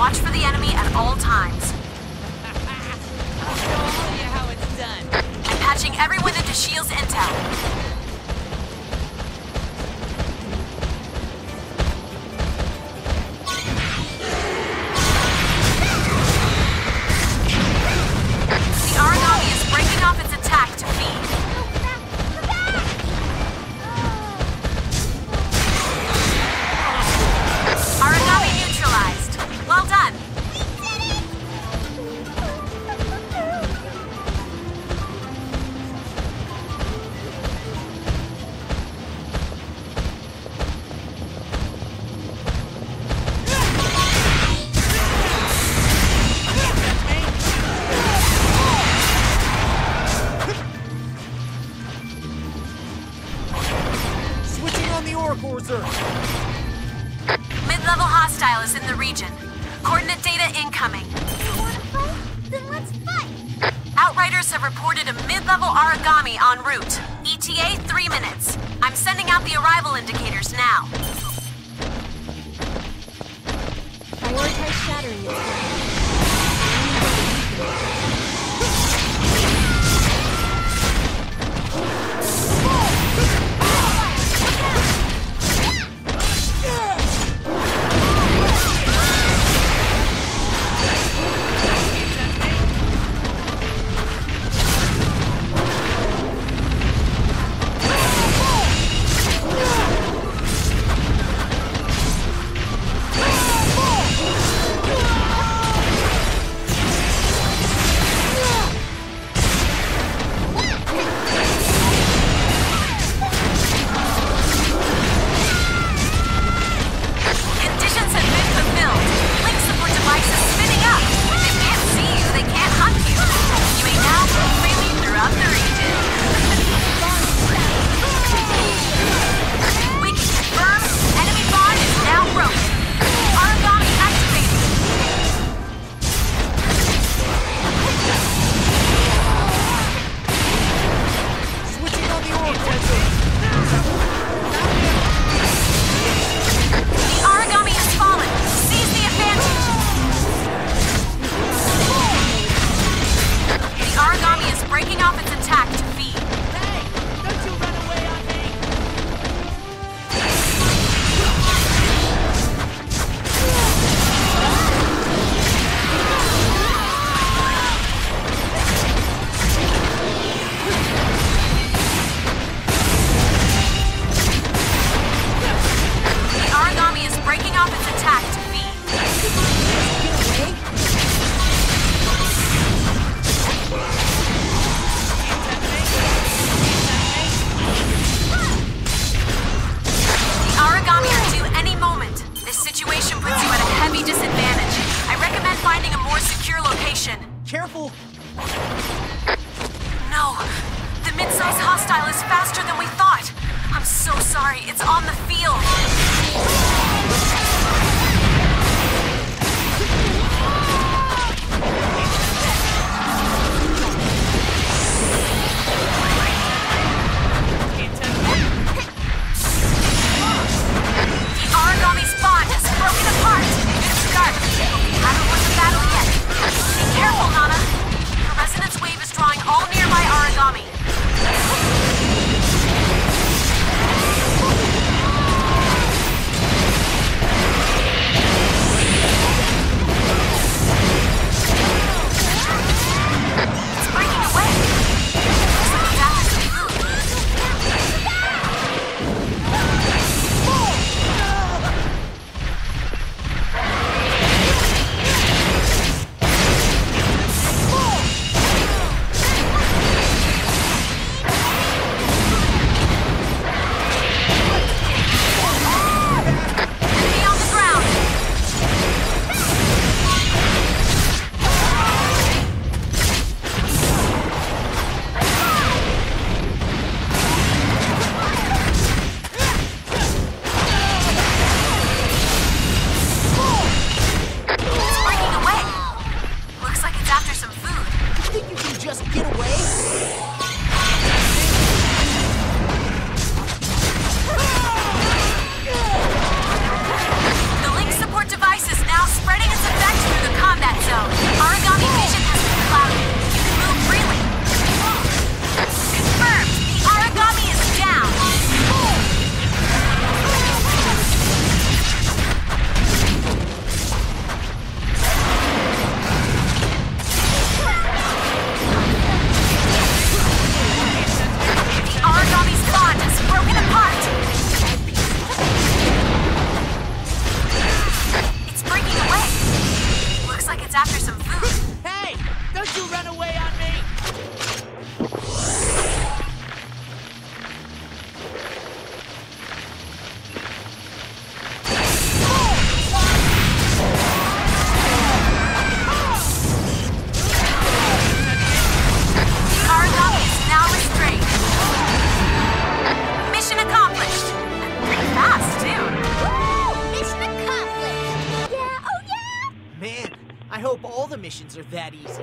Watch for the enemy at all times. I'll show you how it's done. I'm patching everyone into Shield's intel. The Aragami is breaking off its attack to feed. Aragami neutralized. Well done. Switching on the Oracle Reserve. Mid-level hostile is in the region. Coordinate data incoming. You wanna fight? Then let's fight! Outriders have reported a mid-level Aragami en route. ETA 3 minutes. I'm sending out the arrival indicators now. Prioritize shattering it. Conditions have been fulfilled. Link support devices spinning up. If they can't see you, they can't hunt you. You may now move freely throughout the region. We can confirm enemy bond is now broken. Aragami activated. Switching on the Oracle Reserve. The Aragami has fallen. Seize the advantage. The Aragami is breaking off its attack to feed. Hey, don't you run away on me! The Aragami is breaking off its attack to feed. The Aragami are due any moment. This situation puts you at a heavy disadvantage. I recommend finding a more secure location. Careful! No, the mid-size hostile is faster than we thought. I'm so sorry, it's on the field. The Aragami's bond has broken apart. Good start. We haven't won the battle yet. Be careful, Nana. The resonance wave is drawing all nearby Aragami. missions are that easy.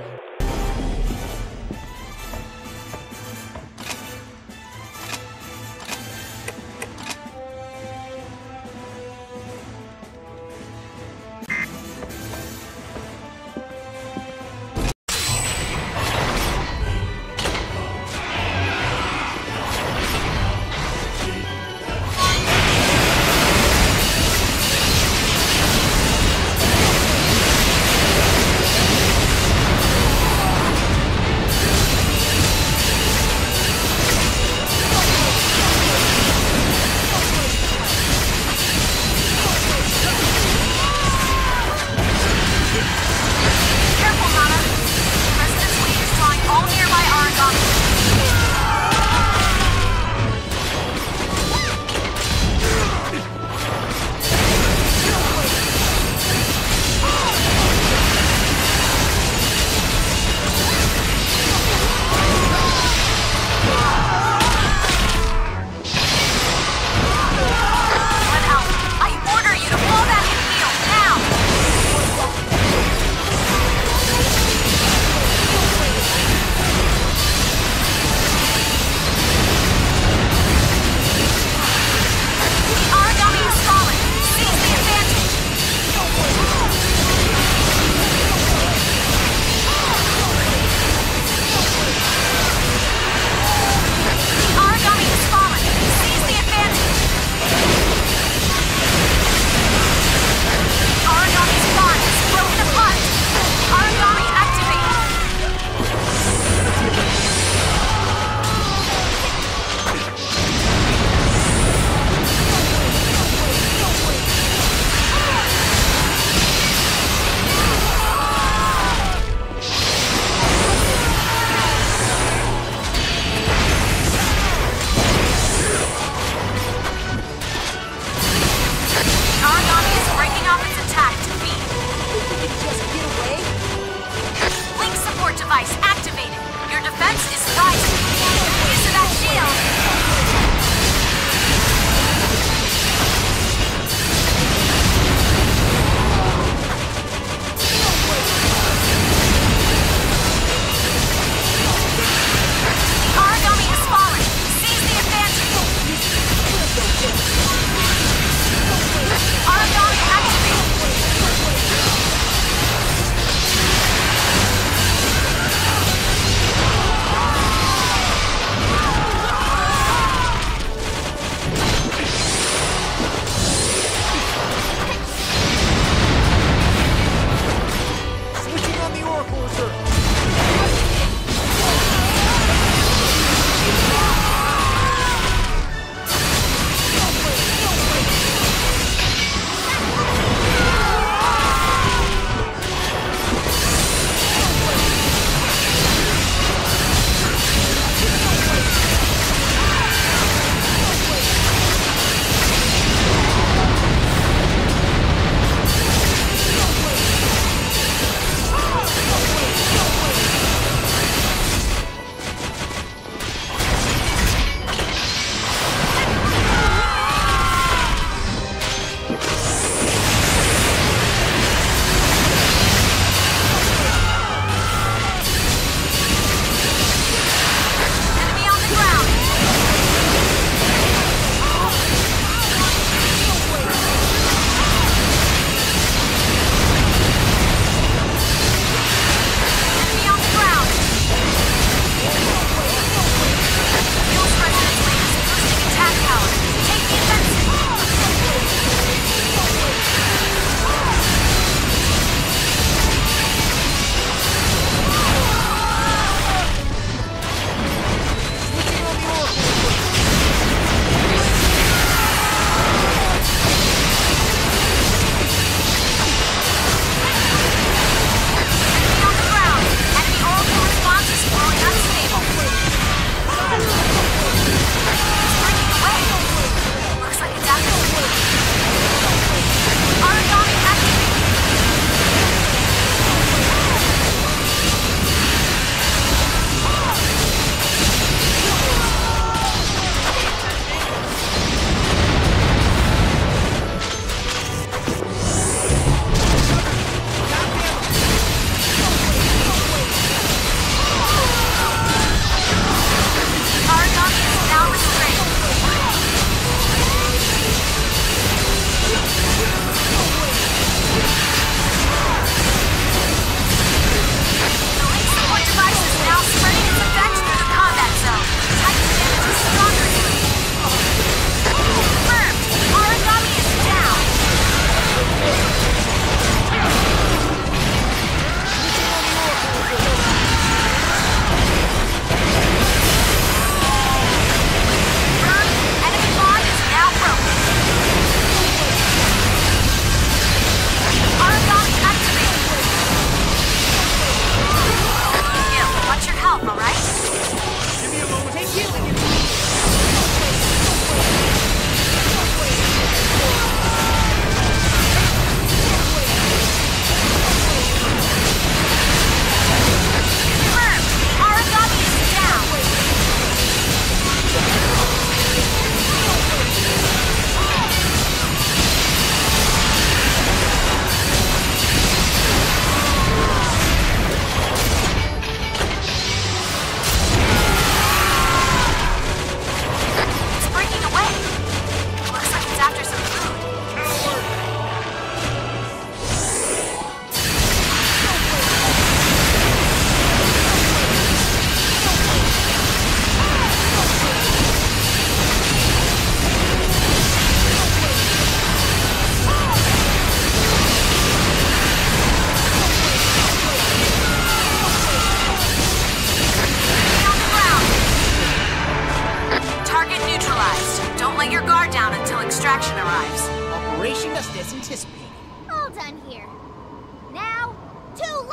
neutralized. Don't let your guard down until extraction arrives. Operation just as anticipated. All done here. Now, to...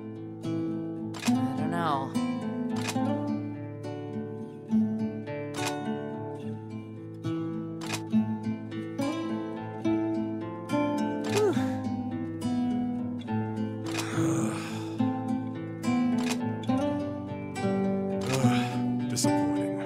I don't know. Disappointing.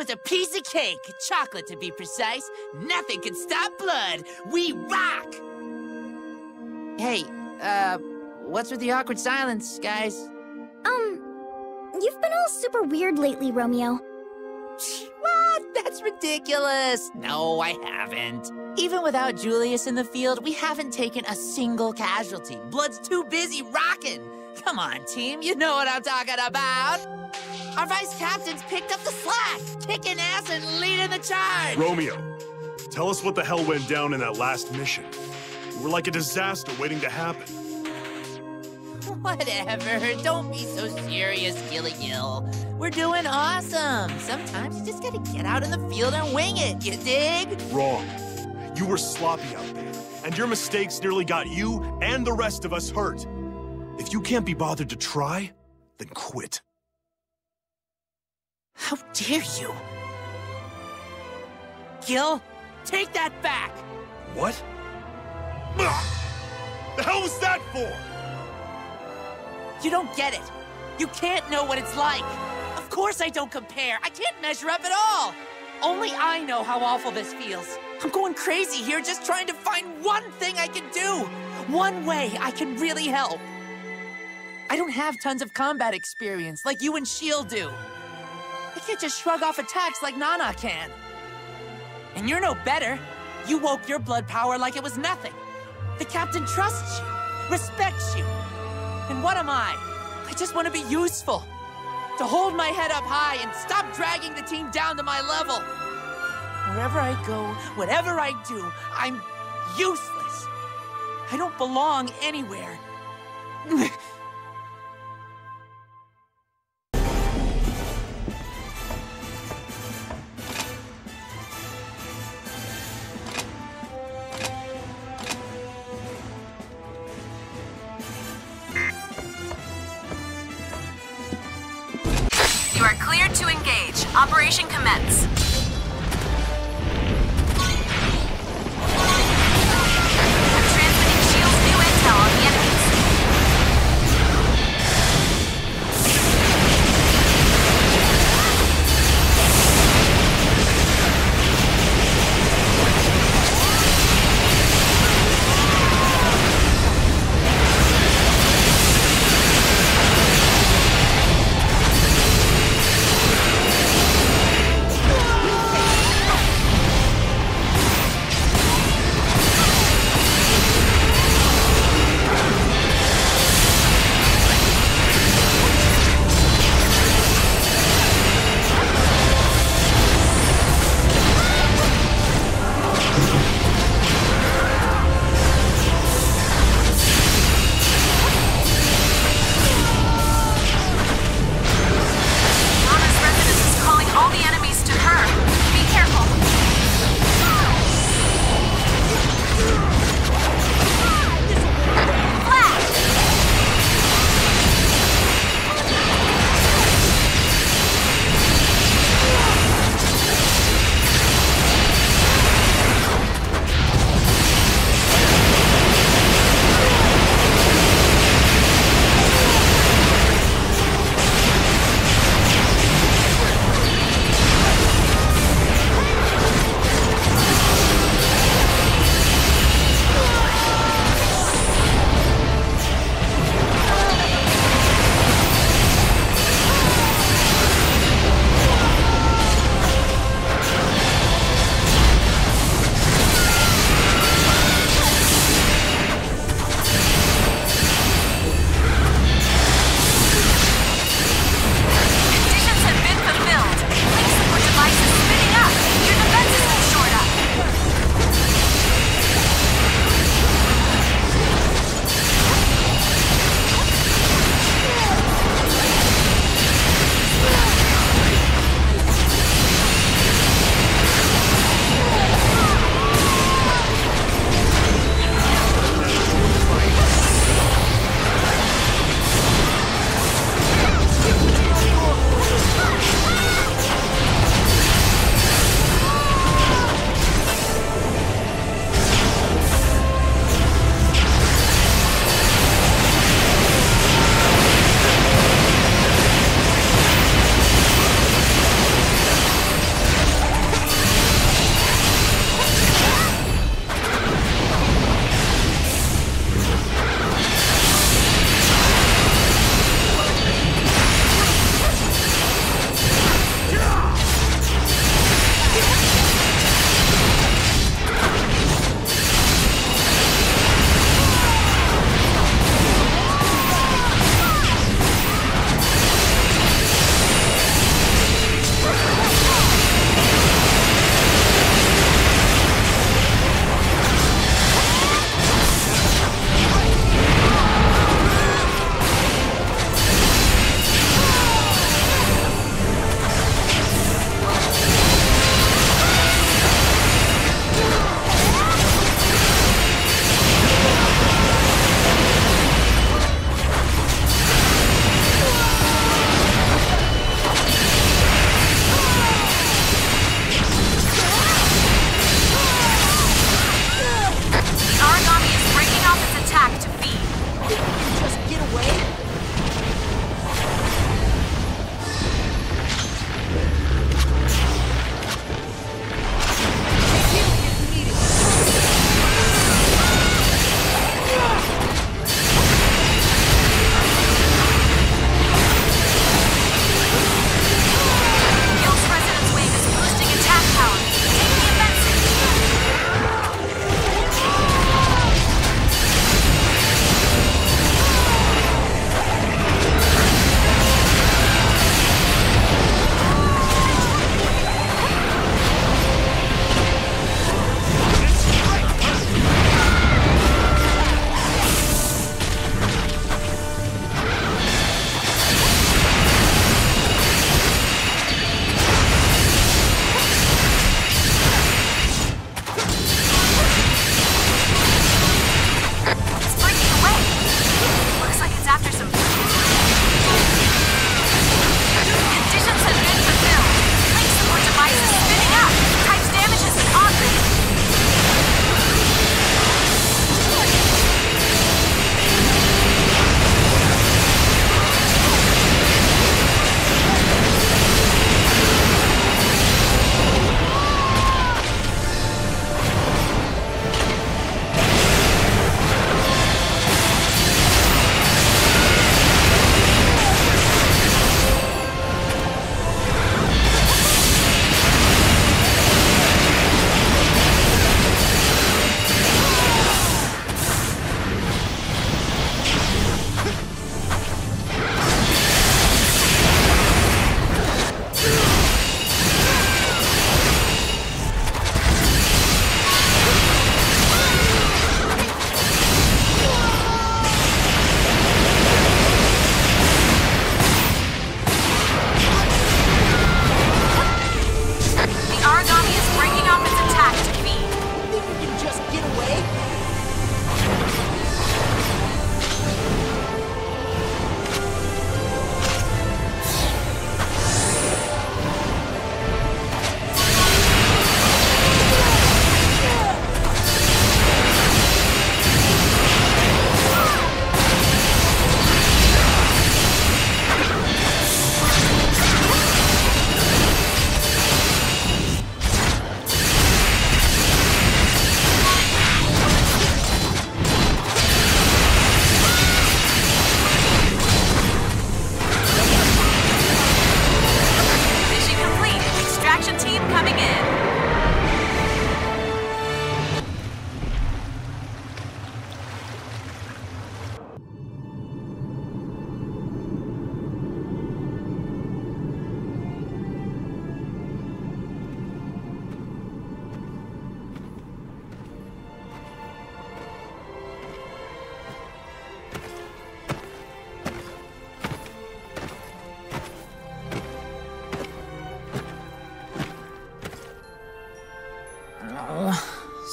was a piece of cake. Chocolate, to be precise. Nothing can stop blood. We rock! Hey, what's with the awkward silence, guys? You've been all super weird lately, Romeo. What? That's ridiculous. No, I haven't. Even without Julius in the field, we haven't taken a single casualty. Blood's too busy rocking. Come on, team, you know what I'm talking about. Our vice captain's picked up the slack, kicking ass and leading the charge. Romeo, tell us what the hell went down in that last mission. We were like a disaster waiting to happen. Whatever, don't be so serious, Gilligill. We're doing awesome. Sometimes you just gotta get out in the field and wing it, you dig? Wrong. You were sloppy out there, and your mistakes nearly got you and the rest of us hurt. If you can't be bothered to try, then quit. How dare you? Gil, take that back! What? The hell was that for? You don't get it. You can't know what it's like. Of course I don't compare. I can't measure up at all. Only I know how awful this feels. I'm going crazy here just trying to find one thing I can do. One way I can really help. I don't have tons of combat experience like you and S.H.I.E.L.D. do. I can't just shrug off attacks like Nana can. And you're no better. You woke your blood power like it was nothing. The captain trusts you, respects you. And what am I? I just want to be useful. To hold my head up high and stop dragging the team down to my level. Wherever I go, whatever I do, I'm useless. I don't belong anywhere. You are cleared to engage. Operation commence. I'm transmitting S.H.I.E.L.D.'s new intel on the enemies.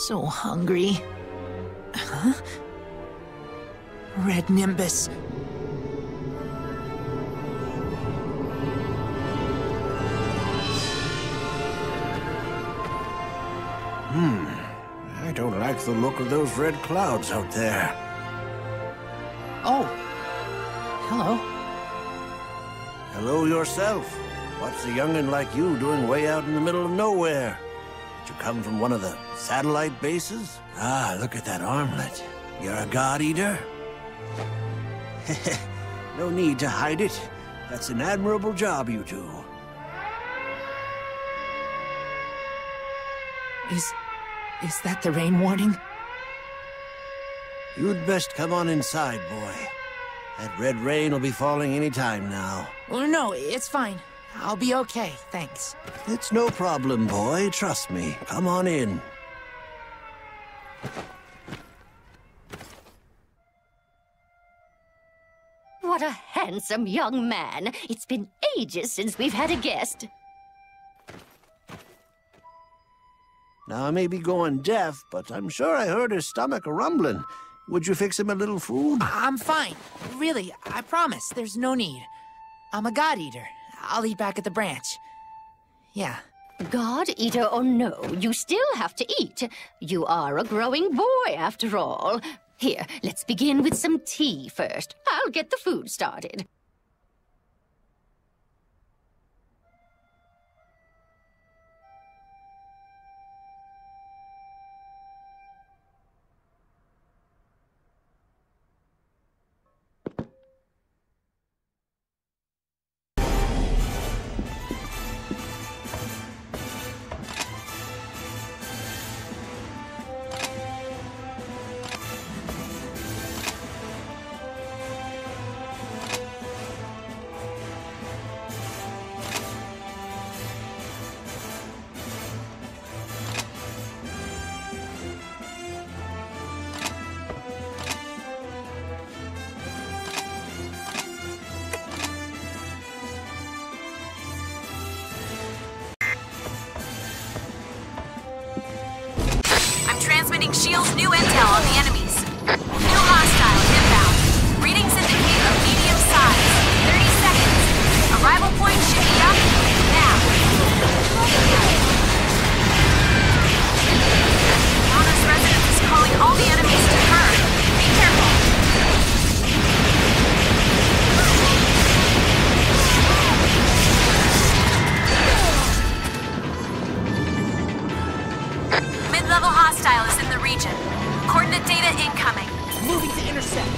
so hungry. Huh? Red Nimbus. I don't like the look of those red clouds out there. Oh. Hello. Hello yourself. What's a youngin' like you doing way out in the middle of nowhere? Did you come from one of the satellite bases? Ah, look at that armlet. You're a God Eater? No need to hide it. That's an admirable job you do. Is that the rain warning? You'd best come on inside, boy. That red rain will be falling any time now. Oh, no, it's fine. I'll be okay, thanks. It's no problem, boy. Trust me. Come on in. What a handsome young man. It's been ages since we've had a guest. Now, I may be going deaf, but I'm sure I heard his stomach a-rumbling. Would you fix him a little food? I'm fine. Really, I promise. There's no need. I'm a God Eater. I'll eat back at the branch. Yeah. God Eater or no, you still have to eat. You are a growing boy, after all. Here, let's begin with some tea first. I'll get the food started. Transmitting SHIELD's new intel on the enemies. New hostiles inbound. Readings indicate a medium size. 30 seconds. Arrival point should be up now. Nana's residence is calling all the enemies to her. Be careful. Mid-level hostile is in the region. Coordinate data incoming. Moving to intercept.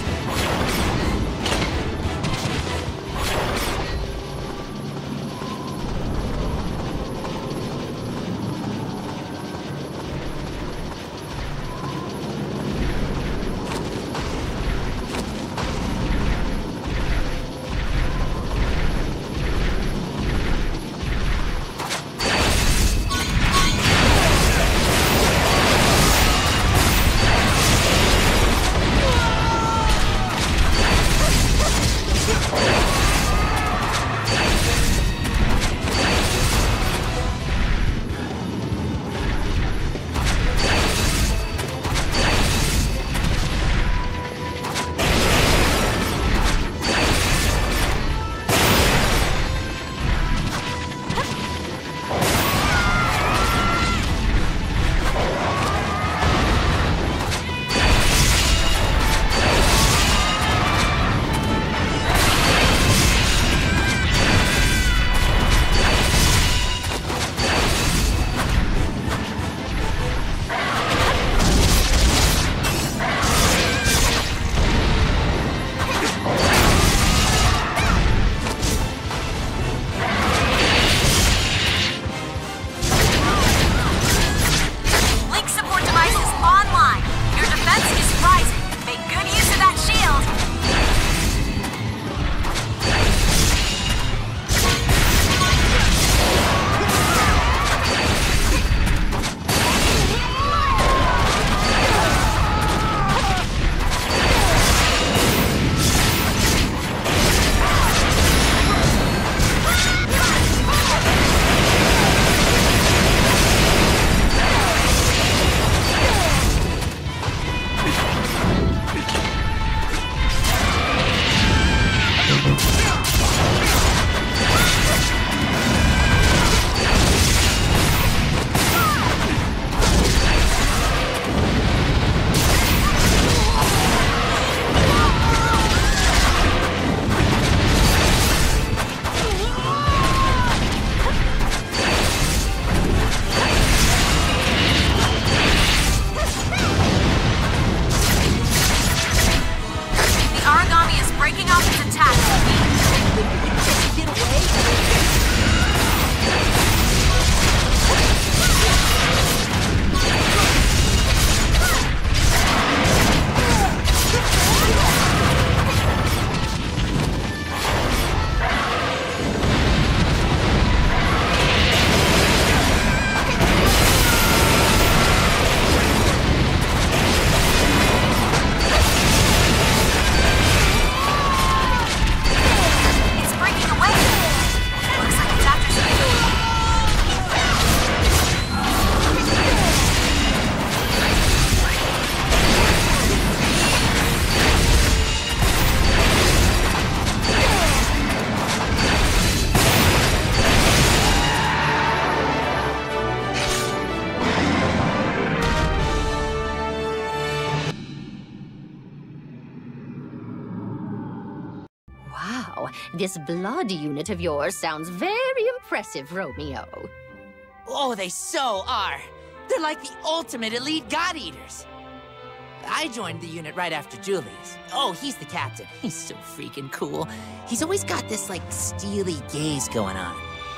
this blood unit of yours sounds very impressive, Romeo. Oh, they so are. They're like the ultimate elite god eaters. I joined the unit right after Julius. Oh, he's the captain. He's so freaking cool. He's always got this, like, steely gaze going on.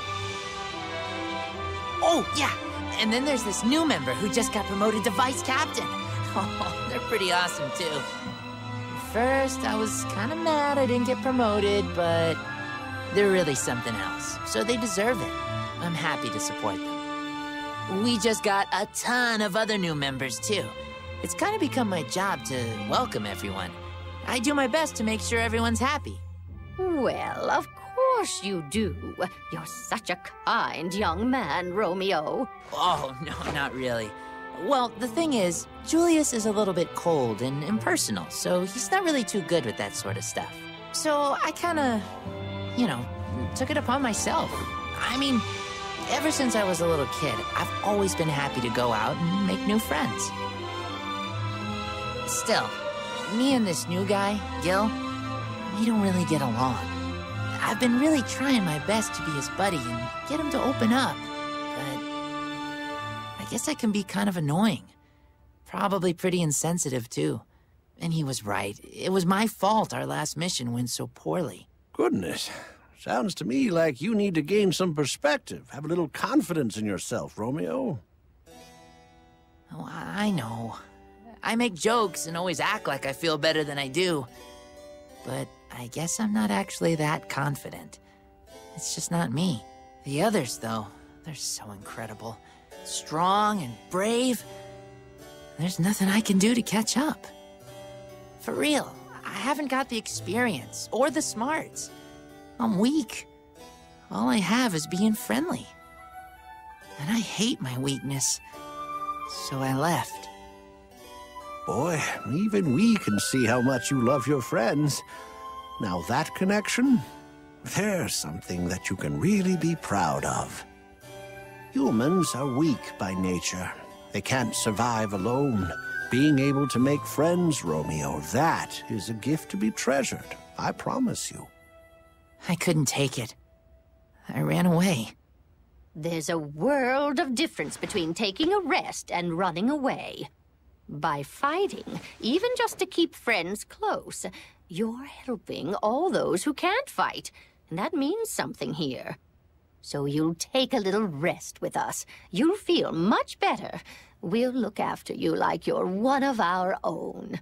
Oh, yeah. And then there's this new member who just got promoted to vice captain. Oh, they're pretty awesome, too. At first, I was kind of mad I didn't get promoted, but they're really something else. So they deserve it. I'm happy to support them. We just got a ton of other new members, too. It's kind of become my job to welcome everyone. I do my best to make sure everyone's happy. Well, of course you do. You're such a kind young man, Romeo. Oh, no, not really. Well, the thing is, Julius is a little bit cold and impersonal, so he's not really too good with that sort of stuff. So I kind of, took it upon myself. I mean, ever since I was a little kid, I've always been happy to go out and make new friends. Still, me and this new guy, Gil, we don't really get along. I've been really trying my best to be his buddy and get him to open up, but I guess I can be kind of annoying. Probably pretty insensitive, too. And he was right. It was my fault our last mission went so poorly. Goodness. Sounds to me like you need to gain some perspective. Have a little confidence in yourself, Romeo. Oh, I know. I make jokes and always act like I feel better than I do. But I guess I'm not actually that confident. It's just not me. The others, though, they're so incredible. Strong and brave. There's nothing I can do to catch up. For real, I haven't got the experience or the smarts. I'm weak. All I have is being friendly. And I hate my weakness. So I left. Boy, even we can see how much you love your friends. Now that connection, there's something that you can really be proud of. Humans are weak by nature. They can't survive alone. Being able to make friends, Romeo, that is a gift to be treasured. I promise you. I couldn't take it. I ran away. There's a world of difference between taking a rest and running away. By fighting, even just to keep friends close, you're helping all those who can't fight, and that means something here. So you'll take a little rest with us. You'll feel much better. We'll look after you like you're one of our own.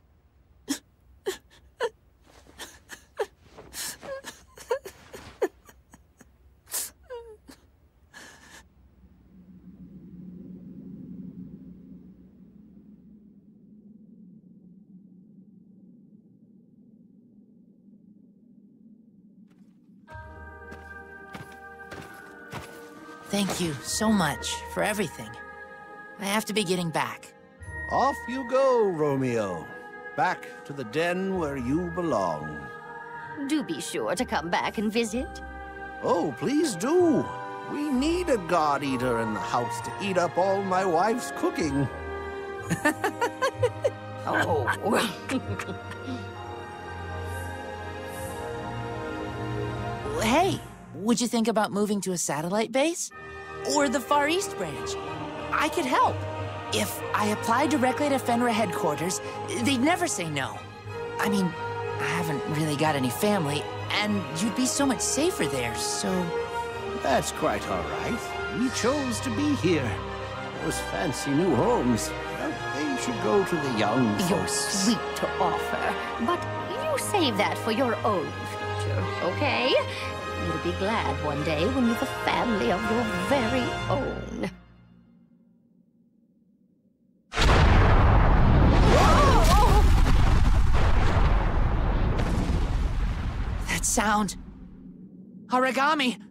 Thank you so much for everything. I have to be getting back. Off you go, Romeo. Back to the den where you belong. Do be sure to come back and visit. Oh, please do. We need a god eater in the house to eat up all my wife's cooking. Oh. Hey, would you think about moving to a satellite base? Or the Far East branch? I could help. If I applied directly to Fenrir headquarters, they'd never say no. I mean, I haven't really got any family, and you'd be so much safer there, so... That's quite all right. We chose to be here. Those fancy new homes, well, they should go to the young You're folks. sweet to offer, but you save that for your own future, okay? You'll be glad one day when you've a family of your very own. That sound... Aragami!